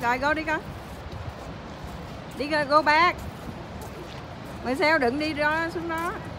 Rồi go đi con. Đi go back. Marcel đừng đi đó xuống đó.